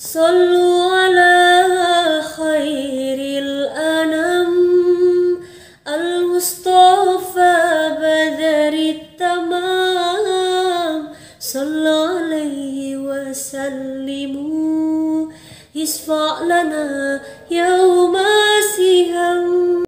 صلوا على خير الأنام المصطفى بدر التمام صلى عليه وسلموا يشفع لنا يوم